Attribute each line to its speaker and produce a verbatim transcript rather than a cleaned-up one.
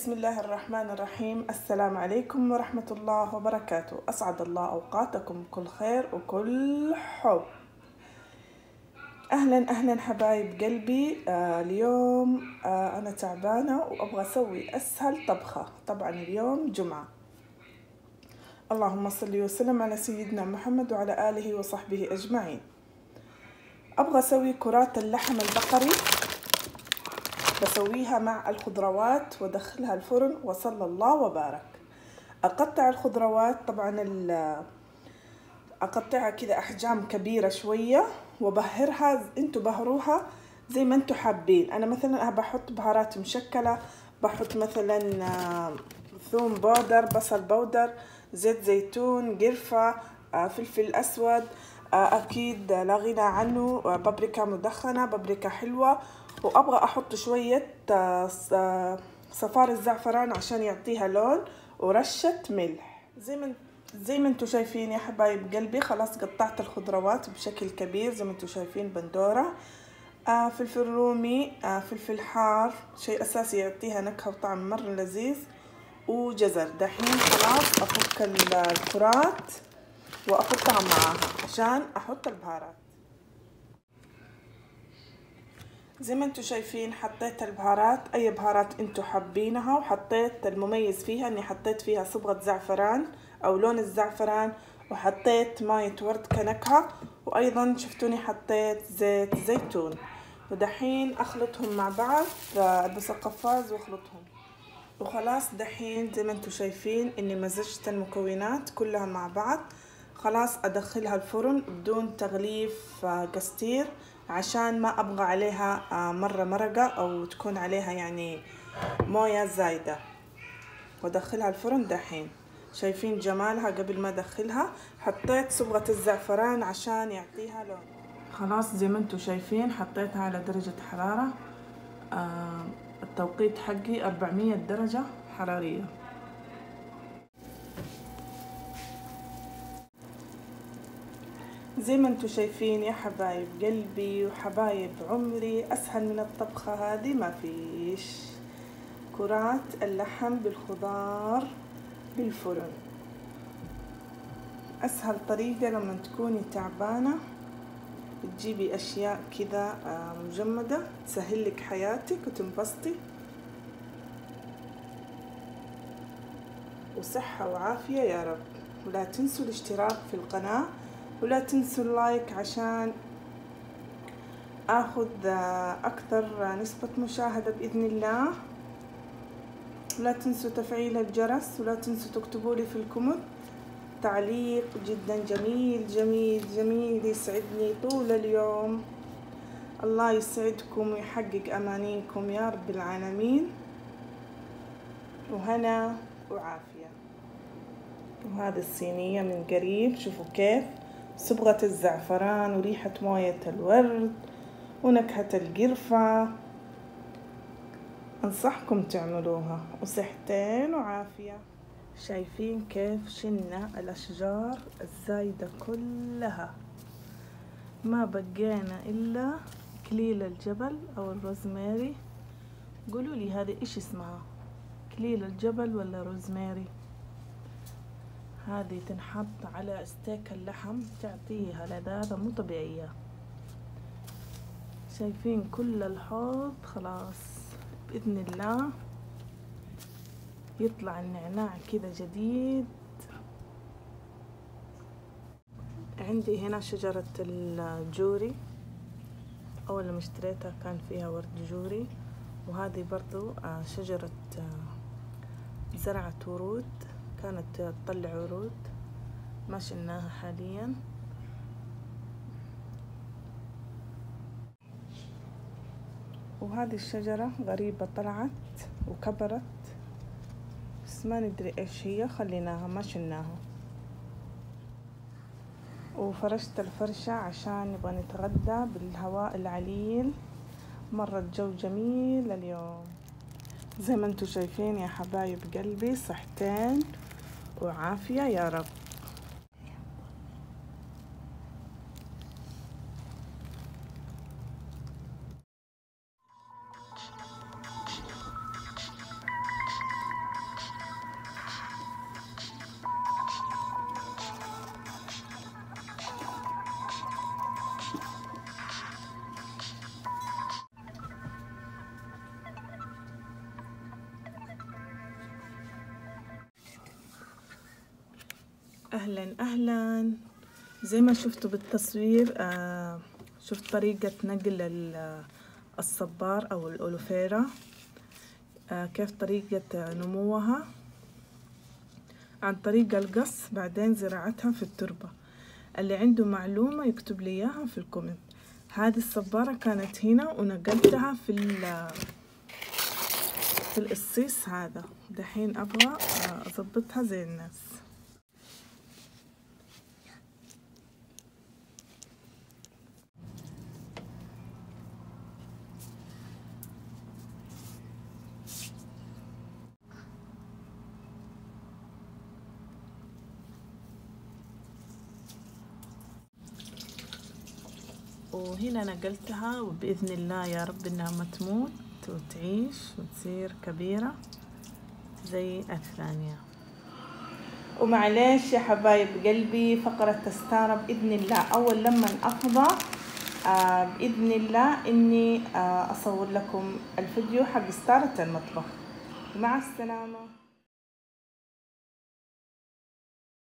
Speaker 1: بسم الله الرحمن الرحيم. السلام عليكم ورحمة الله وبركاته. أسعد الله أوقاتكم بكل خير وكل حب. أهلا أهلا حبايب قلبي. آه اليوم آه أنا تعبانة وأبغى أسوي أسهل طبخة. طبعا اليوم جمعة، اللهم صل وسلم على سيدنا محمد وعلى آله وصحبه أجمعين. أبغى أسوي كرات اللحم البقري، بسويها مع الخضروات وادخلها الفرن وصلى الله وبارك. اقطع الخضروات، طبعا اقطعها كذا احجام كبيره شويه وبهرها، انتوا بهروها زي ما انتوا حابين. انا مثلا بحط بهارات مشكله، بحط مثلا ثوم بودر، بصل بودر، زيت زيتون، قرفه، فلفل اسود، اكيد لا غنى عنه بابريكا مدخنه، بابريكا حلوه، وابغى احط شويه صفار الزعفران عشان يعطيها لون، ورشه ملح. زي ما زي ما انتم شايفين يا حبايب قلبي. خلاص قطعت الخضروات بشكل كبير زي ما انتم شايفين، بندوره، آه فلفل رومي، آه فلفل حار، شيء اساسي يعطيها نكهه وطعم مره لذيذ، وجزر. دحين خلاص افك الكرات واحطها معاها عشان احط البهارات. زي ما انتم شايفين حطيت البهارات، اي بهارات انتم حابينها، وحطيت المميز فيها اني حطيت فيها صبغة زعفران او لون الزعفران، وحطيت ماية ورد كنكهة، وايضا شفتوني حطيت زيت زيتون. ودحين اخلطهم مع بعض، البس القفاز واخلطهم. وخلاص دحين زي ما انتم شايفين اني مزجت المكونات كلها مع بعض. خلاص ادخلها الفرن بدون تغليف قستير، عشان ما ابغى عليها مرة مرقة او تكون عليها يعني موية زايدة. وادخلها الفرن دحين. شايفين جمالها؟ قبل ما ادخلها حطيت صبغة الزعفران عشان يعطيها لون. خلاص زي ما انتم شايفين حطيتها على درجة حرارة، آه التوقيت حقي أربعمية درجة حرارية. زي ما انتم شايفين يا حبايب قلبي وحبايب عمري، اسهل من الطبخة هذه ما فيش. كرات اللحم بالخضار بالفرن، اسهل طريقة لما تكوني تعبانة تجيبي اشياء كذا مجمدة تسهل لك حياتك وتنبسطي، وصحة وعافية يا رب. ولا تنسوا الاشتراك في القناة، ولا تنسوا اللايك عشان اخذ اكثر نسبة مشاهدة باذن الله. ولا تنسوا تفعيل الجرس، ولا تنسوا تكتبوا لي في الكومنت تعليق جدا جميل جميل جميل يسعدني طول اليوم. الله يسعدكم ويحقق امانيكم يا رب العالمين، وهنا وعافية. وهذه الصينية من قريب، شوفوا كيف صبغة الزعفران وريحة موية الورد ونكهة القرفة. انصحكم تعملوها، وصحتين وعافية. شايفين كيف شلنا الاشجار الزايدة كلها، ما بقينا الا كليل الجبل او الروزماري. قولوا لي هذه ايش اسمها، كليل الجبل ولا روزماري؟ هذه تنحط على ستيك اللحم تعطيها لذاذة مو طبيعية. شايفين كل الحوض خلاص بإذن الله يطلع النعناع كذا جديد. عندي هنا شجرة الجوري، أول ما اشتريتها كان فيها ورد جوري، وهذه برضو شجرة زرعت ورود، كانت تطلع ورود ما شلناها حاليا. وهذه الشجرة غريبة طلعت وكبرت بس ما ندري ايش هي، خليناها ما شلناها. وفرشت الفرشة عشان نبغى نتغدى بالهواء العليل، مرة الجو جميل اليوم. زي ما انتم شايفين يا حبايب قلبي، صحتين وعافية يا رب. اهلا اهلا. زي ما شفتوا بالتصوير آه شفت طريقة نقل الصبار او الأولوفيرا، آه كيف طريقة نموها عن طريق القص بعدين زراعتها في التربة. اللي عنده معلومة يكتب لي اياها في الكومنت. هذه الصبارة كانت هنا ونقلتها في في القصيص هذا. دحين ابغى اضبطها زي الناس. وهنا نقلتها وبإذن الله يا رب إنها ما تموت وتعيش وتصير كبيرة زي الثانية. ومعليش يا حبايب قلبي فقرة تستارة بإذن الله أول لما أفضى آه بإذن الله إني آه أصور لكم الفيديو حق ستارة المطبخ. مع السلامة.